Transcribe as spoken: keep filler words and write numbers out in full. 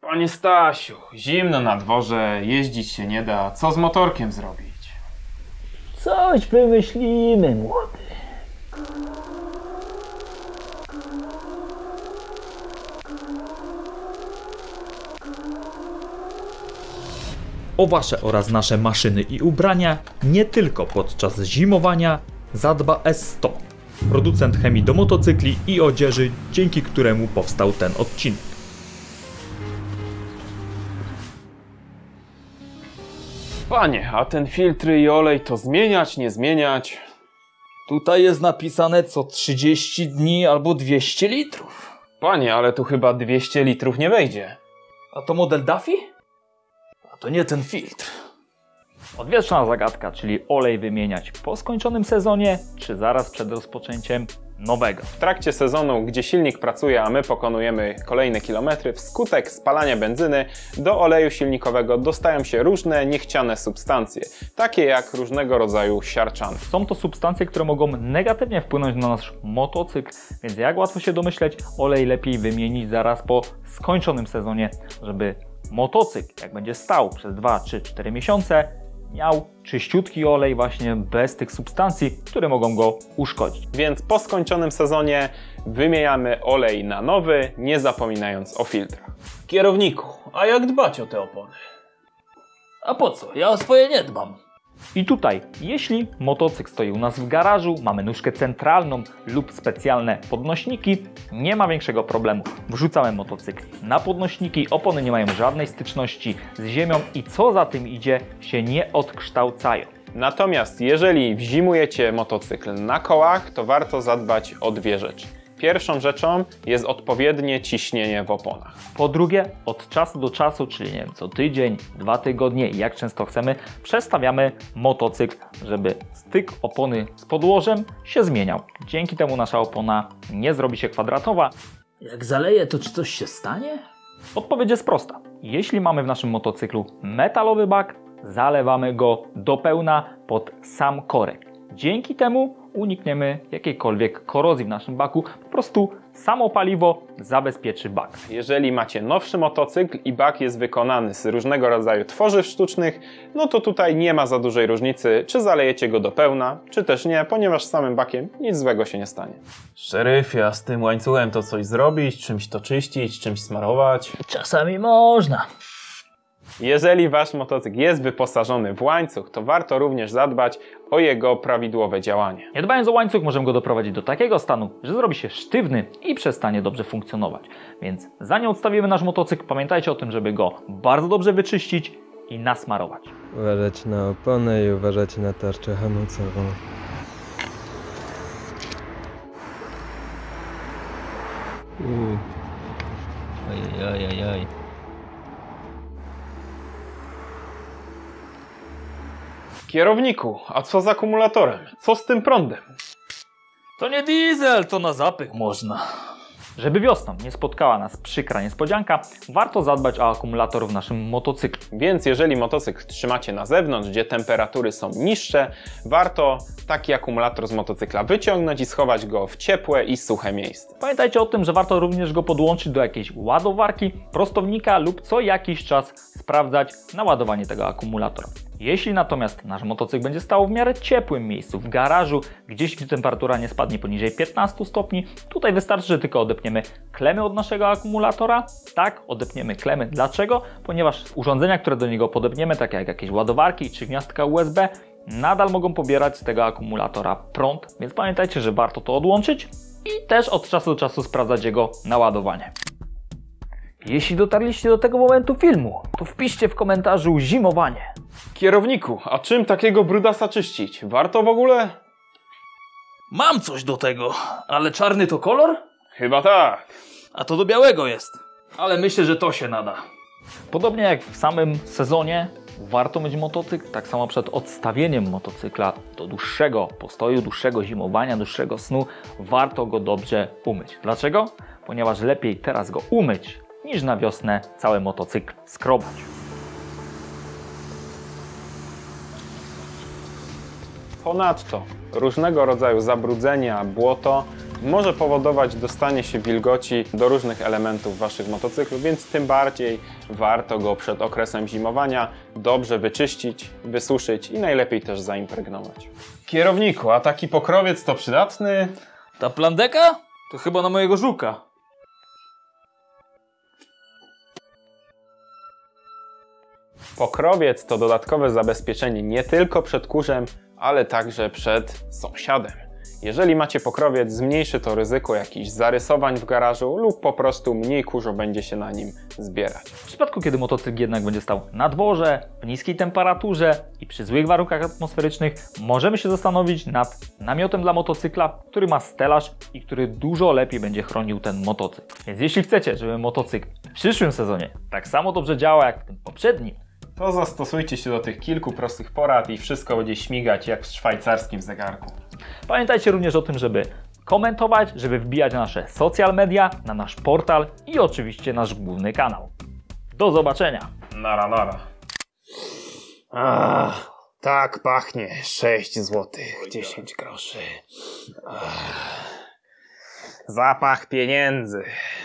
Panie Stasiu, zimno na dworze, jeździć się nie da. Co z motorkiem zrobić? Coś wymyślimy, młody. O wasze oraz nasze maszyny i ubrania nie tylko podczas zimowania zadba S sto, producent chemii do motocykli i odzieży, dzięki któremu powstał ten odcinek. Panie, a ten filtry i olej to zmieniać, nie zmieniać? Tutaj jest napisane co trzydzieści dni albo dwieście litrów. Panie, ale tu chyba dwieście litrów nie wejdzie. A to model Duffy? A to nie ten filtr. Odwieczna zagadka, czyli olej wymieniać po skończonym sezonie, czy zaraz przed rozpoczęciem nowego. W trakcie sezonu, gdzie silnik pracuje, a my pokonujemy kolejne kilometry, wskutek spalania benzyny do oleju silnikowego dostają się różne niechciane substancje, takie jak różnego rodzaju siarczany. Są to substancje, które mogą negatywnie wpłynąć na nasz motocykl, więc jak łatwo się domyśleć, olej lepiej wymienić zaraz po skończonym sezonie, żeby motocykl, jak będzie stał przez dwa, trzy, cztery miesiące, miał czyściutki olej właśnie bez tych substancji, które mogą go uszkodzić. Więc po skończonym sezonie wymieniamy olej na nowy, nie zapominając o filtrach. Kierowniku, a jak dbać o te opony? A po co? Ja o swoje nie dbam. I tutaj, jeśli motocykl stoi u nas w garażu, mamy nóżkę centralną lub specjalne podnośniki, nie ma większego problemu. Wrzucamy motocykl na podnośniki, opony nie mają żadnej styczności z ziemią i co za tym idzie, się nie odkształcają. Natomiast jeżeli wzimujecie motocykl na kołach, to warto zadbać o dwie rzeczy. Pierwszą rzeczą jest odpowiednie ciśnienie w oponach. Po drugie, od czasu do czasu, czyli nie wiem, co tydzień, dwa tygodnie, jak często chcemy, przestawiamy motocykl, żeby styk opony z podłożem się zmieniał. Dzięki temu nasza opona nie zrobi się kwadratowa. Jak zaleję, to czy coś się stanie? Odpowiedź jest prosta. Jeśli mamy w naszym motocyklu metalowy bak, zalewamy go do pełna pod sam korek. Dzięki temu unikniemy jakiejkolwiek korozji w naszym baku. Po prostu samo paliwo zabezpieczy bak. Jeżeli macie nowszy motocykl i bak jest wykonany z różnego rodzaju tworzyw sztucznych, no to tutaj nie ma za dużej różnicy, czy zalejecie go do pełna, czy też nie, ponieważ z samym bakiem nic złego się nie stanie. Szeryfie, a z tym łańcuchem to coś zrobić, czymś to czyścić, czymś smarować? Czasami można. Jeżeli wasz motocykl jest wyposażony w łańcuch, to warto również zadbać o jego prawidłowe działanie. Nie dbając o łańcuch, możemy go doprowadzić do takiego stanu, że zrobi się sztywny i przestanie dobrze funkcjonować. Więc zanim odstawimy nasz motocykl, pamiętajcie o tym, żeby go bardzo dobrze wyczyścić i nasmarować. Uważać na oponę i uważać na tarczę hamulcową. Uuu. Ojej, ojej, ojej. Kierowniku, a co z akumulatorem? Co z tym prądem? To nie diesel, to na zapych można. Żeby wiosną nie spotkała nas przykra niespodzianka, warto zadbać o akumulator w naszym motocyklu. Więc jeżeli motocykl trzymacie na zewnątrz, gdzie temperatury są niższe, warto taki akumulator z motocykla wyciągnąć i schować go w ciepłe i suche miejsce. Pamiętajcie o tym, że warto również go podłączyć do jakiejś ładowarki, prostownika lub co jakiś czas sprawdzać naładowanie tego akumulatora. Jeśli natomiast nasz motocykl będzie stał w miarę ciepłym miejscu, w garażu, gdzieś gdzie temperatura nie spadnie poniżej piętnastu stopni, tutaj wystarczy, że tylko odepniemy klemy od naszego akumulatora. Tak, odepniemy klemy. Dlaczego? Ponieważ urządzenia, które do niego podepniemy, takie jak jakieś ładowarki czy gniazdka U S B, nadal mogą pobierać z tego akumulatora prąd, więc pamiętajcie, że warto to odłączyć i też od czasu do czasu sprawdzać jego naładowanie. Jeśli dotarliście do tego momentu filmu, to wpiszcie w komentarzu zimowanie. Kierowniku, a czym takiego brudasa czyścić? Warto w ogóle? Mam coś do tego, ale czarny to kolor? Chyba tak. A to do białego jest. Ale myślę, że to się nada. Podobnie jak w samym sezonie warto mieć motocykl, tak samo przed odstawieniem motocykla do dłuższego postoju, dłuższego zimowania, dłuższego snu, warto go dobrze umyć. Dlaczego? Ponieważ lepiej teraz go umyć, niż na wiosnę cały motocykl skrobać. Ponadto różnego rodzaju zabrudzenia, błoto może powodować dostanie się wilgoci do różnych elementów waszych motocyklów, więc tym bardziej warto go przed okresem zimowania dobrze wyczyścić, wysuszyć i najlepiej też zaimpregnować. Kierowniku, a taki pokrowiec to przydatny? Ta plandeka? To chyba na mojego żuka. Pokrowiec to dodatkowe zabezpieczenie nie tylko przed kurzem, ale także przed sąsiadem. Jeżeli macie pokrowiec, zmniejszy to ryzyko jakichś zarysowań w garażu lub po prostu mniej kurzu będzie się na nim zbierać. W przypadku, kiedy motocykl jednak będzie stał na dworze, w niskiej temperaturze i przy złych warunkach atmosferycznych, możemy się zastanowić nad namiotem dla motocykla, który ma stelaż i który dużo lepiej będzie chronił ten motocykl. Więc jeśli chcecie, żeby motocykl w przyszłym sezonie tak samo dobrze działał jak w tym poprzednim, to zastosujcie się do tych kilku prostych porad i wszystko będzie śmigać jak w szwajcarskim zegarku. Pamiętajcie również o tym, żeby komentować, żeby wbijać na nasze social media, na nasz portal i oczywiście nasz główny kanał. Do zobaczenia! Nara, nara. Ach, tak pachnie. sześć złotych, dziesięć groszy. Ach. Zapach pieniędzy.